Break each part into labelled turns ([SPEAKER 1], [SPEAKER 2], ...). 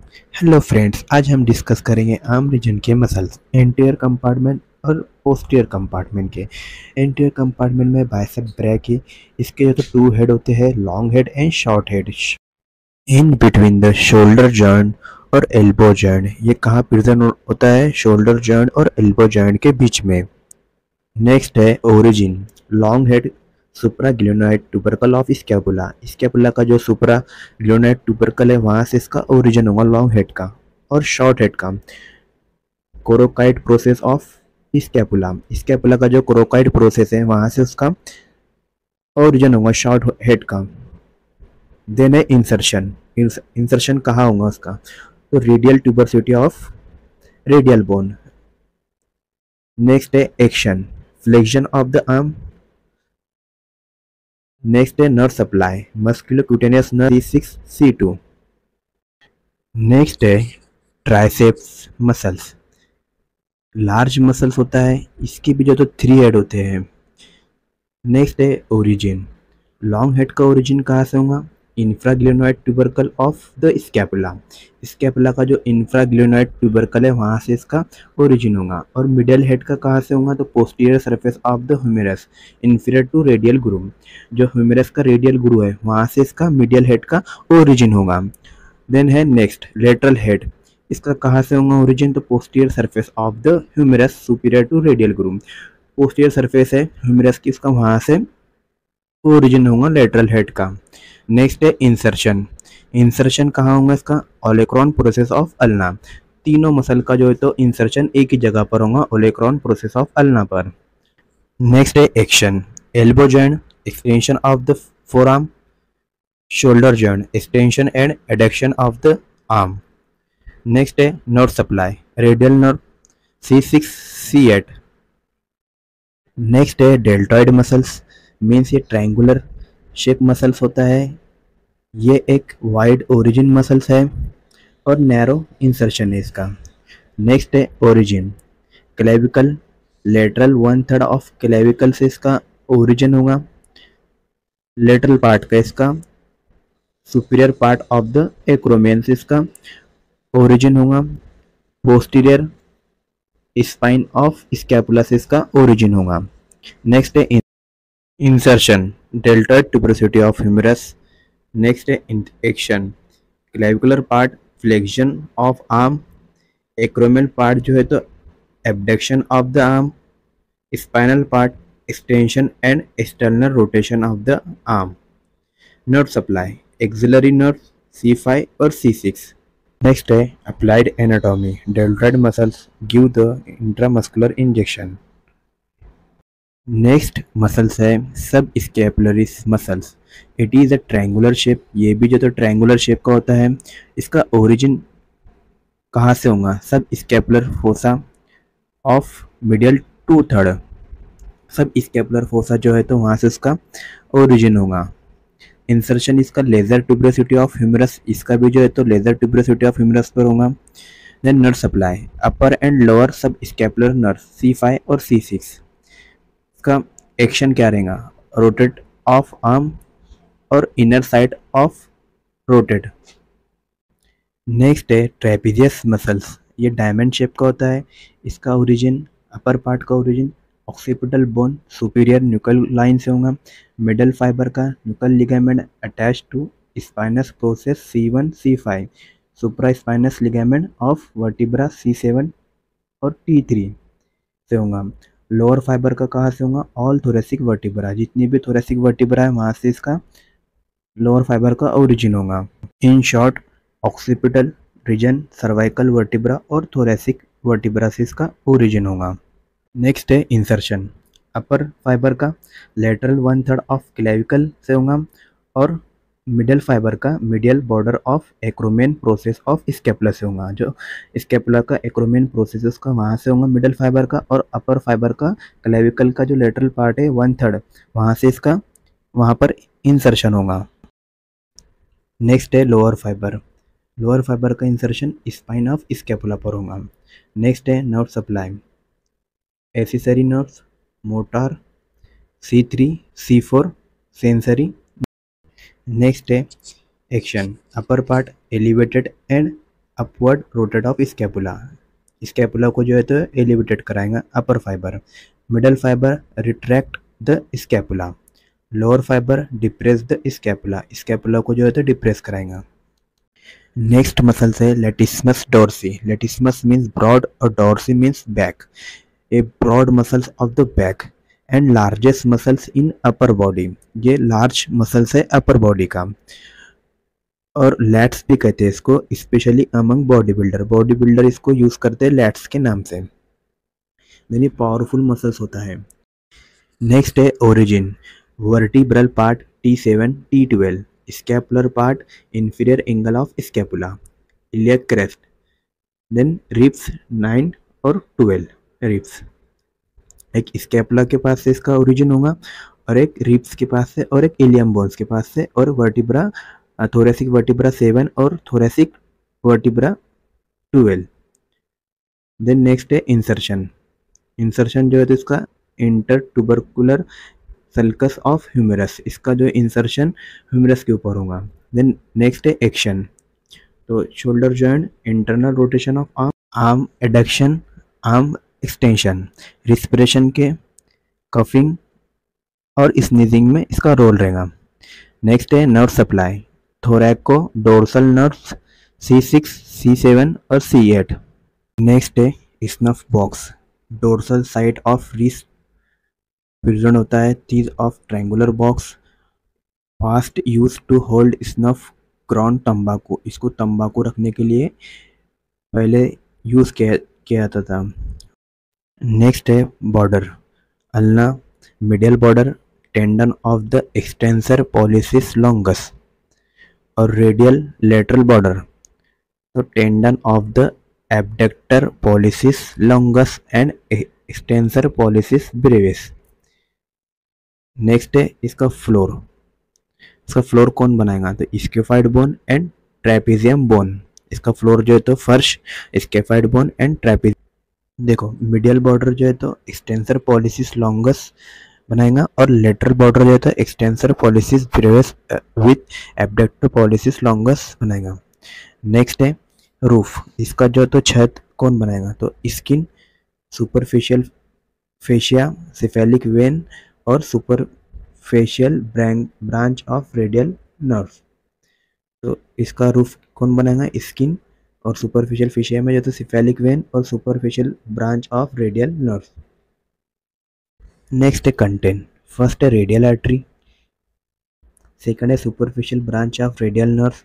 [SPEAKER 1] Hello friends, आज हम discuss करेंगे आर्म रीजन के मसल्स एंटीरियर कंपार्टमेंट और पोस्टीरियर कंपार्टमेंट के। एंटीरियर कंपार्टमेंट में बाइसेप ब्रैकी, इसके जो तो टू हेड होते हैं, long head and short head. In between the shoulder joint और एल्बो जॉइंट, ये कहाँ प्रेजेंट होता है? शोल्डर जॉइंट और एल्बो जॉइंट के बीच में। नेक्स्ट है origin, long head supra glenoid tubercle of scapula. Scapula का जो सुप्रा ग्लियोनाइड ट्यूबरकल है, वहां से इसका ओरिजिन होगा लॉन्ग हेड का। और शॉर्ट हेड का coracoid process of scapula, scapula का जो कोरोकाइड प्रोसेस है वहां से उसका ओरिजिन होगा शॉर्ट हेड का। देन है इंसर्शन, इंसर्शन कहाँ होगा उसका? तो radial tuberosity of radial bone. Next है action, flexion of the arm. Next है nerve supply, musculocutaneous nerve C6 C2। Next है ट्राइसेप्स मसल्स, लार्ज मसल्स होता है, इसके भी जो तो थ्री हेड होते हैं। नेक्स्ट है ओरिजिन, लॉन्ग हेड का ओरिजिन कहाँ से होगा? Infraglenoid tubercle of the scapula, scapula का जो इंफ्राग्लियोनॉइड ट्यूबरकल है वहाँ से इसका ओरिजिन होगा। और मिडियल हेड का कहाँ से होगा? तो posterior surface of the humerus inferior to radial groove, जो ह्यूमेरस का रेडियल ग्रूव है वहाँ से इसका मिडियल हेड का ओरिजिन होगा। देन है नेक्स्ट लेटरल हेड, इसका कहाँ से होगा ओरिजिन? तो posterior surface of the humerus superior to radial groove, posterior surface है ह्यूमेरस की, इसका वहाँ से ओरिजिन होगा लेटरल हेड का। नेक्स्ट है इंसर्शन, इंसर्शन कहाँ होगा इसका? ओलेक्रॉन प्रोसेस ऑफ अल्ना, तीनों मसल का जो है तो इंसर्शन एक ही जगह पर होगा, ओलेक्रॉन प्रोसेस ऑफ अल्ना पर। नेक्स्ट है action, elbow joint extension of the forearm, shoulder joint extension and adduction of the arm. Next है nerve supply, radial nerve C6 C8। Next है डेल्टॉइड मसल्स, मीन्स ये triangular shape muscles होता है, ये एक wide origin muscles है और narrow insertion है इसका। नेक्स्ट है origin, clavicle lateral 1/3 of clavicle से इसका ओरिजिन होगा, लेटरल पार्ट का इसका superior part of the acromion से इसका ओरिजिन होगा, पोस्टीरियर स्पाइन ऑफ स्कैपुला से इसका ओरिजिन होगा। नेक्स्ट है insertion, deltoid tuberosity of humerus. Next है action, clavicular part flexion of arm, acromial part जो है तो abduction of the arm, spinal part extension and external rotation of the arm. Nerve supply, axillary nerve C5 और C6। Next है applied anatomy, deltoid muscles give the intramuscular injection. Next muscles है subscapularis muscles, it is a triangular shape, ये भी जो तो triangular shape का होता है। इसका ओरिजिन कहाँ से होगा? सब स्कैपुलर फोसा ऑफ मिडियल 2/3, सब स्कैपुलर फोसा जो है तो वहाँ से उसका ओरिजिन होगा। इंसर्शन इसका लेजर ट्यूबरोसिटी ऑफ ह्यूमरस, इसका भी जो है तो लेजर ट्यूबरोसिटी ऑफ ह्यूमरस पर होगा। Then nerve supply, upper and lower subscapular nerve C5 और C6, का एक्शन क्या रहेगा? रोटेट ऑफ आर्म और inner side of rotate. Next है ट्रेपीजियस मसल्स, ये डायमंड शेप का होता है, इसका ओरिजिन अपर पार्ट का origin occipital bone superior nuchal line से होगा, मिडल फाइबर का nuchal ligament attach to spinous process C1 C5, supra spinous ligament of vertebra C7 और T3 से होगा। लोअर फाइबर का कहाँ से होगा? ऑल थोरेसिक वर्टिब्रा, जितनी भी थोरेसिक वर्टिब्रा है वहाँ से इसका लोअर फाइबर का ओरिजिन होगा। In short occipital region, cervical vertebra और थोरेसिक वर्टिब्रा से इसका ओरिजिन होगा। नेक्स्ट है इंसर्शन, अपर फाइबर का लेटरल 1/3 ऑफ क्लेविकल से होगा और मिडल फाइबर का medial border of acromion process of scapula से होगा, जो स्कैपुला का एक्रोमियन प्रोसेस उसका वहाँ से होगा मिडल फाइबर का, और अपर फाइबर का क्लेविकल का जो लेटरल पार्ट है 1/3 वहाँ से इसका वहाँ पर इंसर्शन होगा। नेक्स्ट है लोअर फाइबर, लोअर फाइबर का इंसर्शन स्पाइन ऑफ स्कैपुला पर होगा। नेक्स्ट है nerve supply, accessory nerves motor C3 C4 sensory. Next है action, upper part elevated and upward rotate of scapula, scapula को जो है तो एलिवेटेड कराएगा upper fiber. Middle fiber retract the scapula, lower fiber depress the scapula, scapula को जो है तो डिप्रेस कराएगा। नेक्स्ट मसल्स है latissimus dorsi, latissimus means broad और dorsi means back, a broad muscles of the back and largest muscles in upper body, ये large muscles है upper body का। और लैट्स भी कहते हैं इसको, specially among body builder, body builder इसको यूज करते हैं लैट्स के नाम से, यानी पावरफुल मसल्स होता है। नेक्स्ट है origin, vertebral part T7 T12, scapular part inferior angle of scapula, iliac crest, then ribs 9 और 12 रिब्स, एक स्कैपुला के पास से इसका ओरिजिन होगा और एक रिब्स के पास से और एक इलियम बोन्स के पास से, और वर्टिब्रा थोरेसिक वर्टिब्रा 7 और थोरेसिक वर्टिब्रा 12। देन नेक्स्ट है इंसर्शन, इंसर्शन जो है तो इसका intertubercular sulcus of humerus, इसका जो इंसर्शन ह्यूमेरस के ऊपर होगा। देन नेक्स्ट है एक्शन, तो shoulder joint, internal rotation of arm, arm adduction, arm extension, respiration के, कफिंग और स्नीजिंग में इसका रोल रहेगा। नेक्स्ट है nerve supply, thoracodorsal nerves C6, C7 और C8। नेक्स्ट है snuff box, dorsal side of wrist present होता है, चीज of triangular box, fast use to hold snuff ground तंबाकू, इसको तंबाकू रखने के लिए पहले यूज किया जाता था। नेक्स्ट है border, ulna medial border, tendon of the extensor pollicis longus, और रेडियल लेटरल बॉर्डर, तो tendon of the abductor pollicis longus and extensor pollicis brevis. Next है इसका फ्लोर, इसका फ्लोर कौन बनाएगा, तो scaphoid bone and trapezium bone, इसका floor जो है तो फर्श, स्केफाइड बोन एंड ट्रेपेजियम। देखो मीडियल बॉर्डर जो है तो एक्सटेंसर पॉलिसिस लॉन्गस बनाएगा और लेटरल बॉर्डर जो है तो extensor pollicis brevis with abductor pollicis longus बनाएगा। नेक्स्ट है रूफ, इसका जो है तो छत कौन बनाएगा, तो skin, superficial fascia, cephalic vein और superficial branch of radial nerve, तो इसका रूफ कौन बनाएगा, स्किन और सुपरफिशियल फेशिया में जो तो सेफेलिक वेन और superficial branch of radial nerve. Next है कंटेंट, फर्स्ट है रेडियल आर्टरी, सेकंड है superficial branch of radial nerve,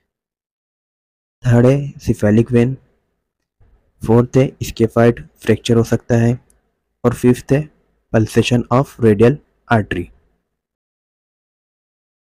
[SPEAKER 1] third है सेफेलिक वेन, फोर्थ है स्केफाइड फ्रैक्चर हो सकता है, और फिफ्थ है पल्सेशन ऑफ रेडियल आर्टरी।